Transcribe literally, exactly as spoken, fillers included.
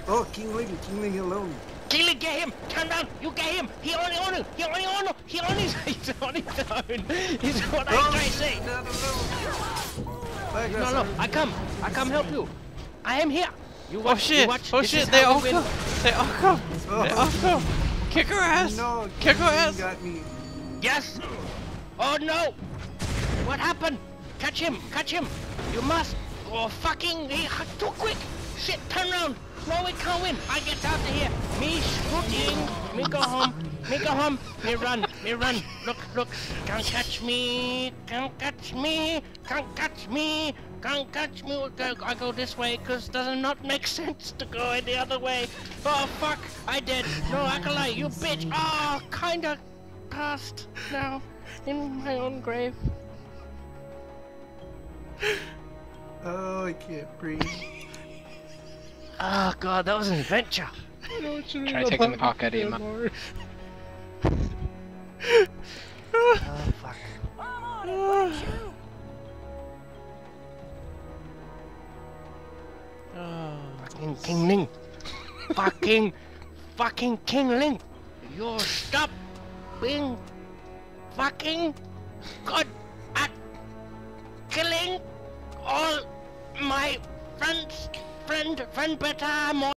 Oh, King Ling, King Ling alone. King Ling, get him! Turn around! You get him! He on on him! He on on him! He on his he's on his own! He's what I Oh, try to say! no, no, no. No, no, I come! I come help you! I am here! You watch, Oh shit! you watch. Oh This shit! is They how all we come! win. They all come! Oh. They all come! Kick her ass! No, Kick her King Ling ass! got me. Yes! Oh no! What happened? Catch him! Catch him! You must! Oh fucking! He, too quick! Shit! Turn around! No, we can't win! I get out of here! Me shooting! Me go home! Me go home! Me run! Me run! Look! Look! Can't catch me! Can't catch me! Can't catch me! Can't catch me! I go this way because it does not make sense to go any other way. Oh fuck! I did! No, Acolyte, you bitch! Oh, kinda passed now in my own grave. Oh, I can't breathe. Oh god, that was an adventure. Try taking the cock out of you, man. Oh fuck. Fucking King Ling. Fucking, fucking King Ling. You stop being fucking good at killing all my friends, friend, friend better, more.